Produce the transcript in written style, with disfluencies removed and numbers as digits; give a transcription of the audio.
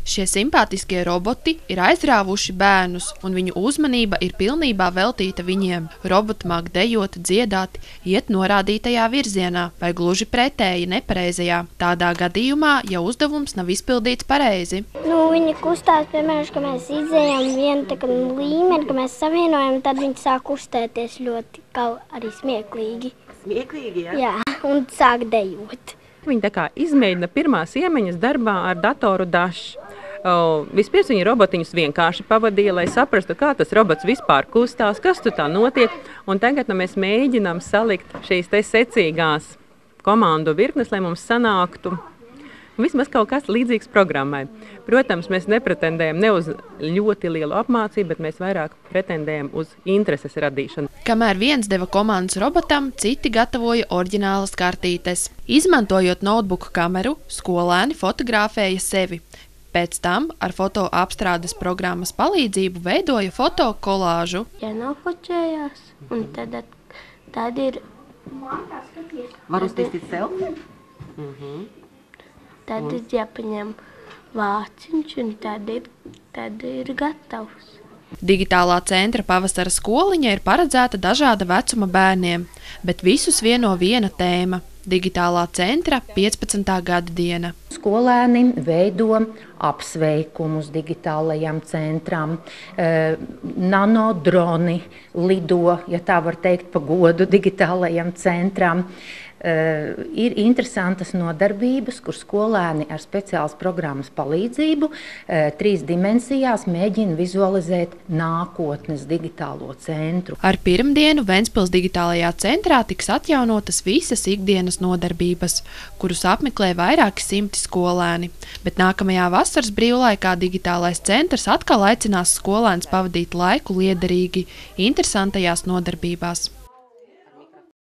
Šie simpātiskie roboti ir aizrāvuši bērnus, un viņu uzmanība ir pilnībā veltīta viņiem. Roboti māk dejot, dziedāt, iet norādītajā virzienā, vai gluži pretēji nepareizajā. Tādā gadījumā, ja uzdevums nav izpildīts pareizi. Viņi kustās, piemēram, ka mēs izējām vienu līmeni, ka mēs savienojam, tad viņi sāk kustēties ļoti arī smieklīgi. Smieklīgi, jā? Jā, un sāk dejot. Viņi tā kā izmēģina pirmās iemaņas darbā ar datoru dašu. Vispirms viņi robotiņus vienkārši pavadīja, lai saprastu, kā tas robots vispār kustās, kas tur tā notiek. Un tagad mēs mēģinām salikt šīs te secīgās komandu virknes, lai mums sanāktu vismaz kaut kas līdzīgs programmai. Protams, mēs nepretendējam ne uz ļoti lielu apmācību, bet mēs vairāk pretendējam uz intereses radīšanu. Kamēr viens deva komandas robotam, citi gatavoja oriģinālas kartītes. Izmantojot notebooku kameru, skolēni fotografēja sevi. Pēc tam ar fotoapstrādes programmas palīdzību veidoja fotokolāžu. Ja nofočējās, un tad ir... Var uztaisīt selfiju? Tad ir jāpaņem vāciņš, un tad ir gatavs. Digitālā centra pavasara skoliņa ir paredzēta dažāda vecuma bērniem, bet visus vieno viena tēma – Digitālā centra 15. gada diena. Skolēni veido apsveikumus digitālajām centrām, nanodroni lido, ja tā var teikt, pa godu digitālajām centrām. Ir interesantas nodarbības, kur skolēni ar speciālas programmas palīdzību 3 dimensijās mēģina vizualizēt nākotnes digitālo centru. Ar pirmdienu Ventspils digitālajā centrā tiks atjaunotas visas ikdienas nodarbības, kurus apmeklē vairāki simti skolēni. Bet nākamajā vasaras brīvlaikā digitālais centrs atkal aicinās skolēnus pavadīt laiku liederīgi, interesantajās nodarbībās.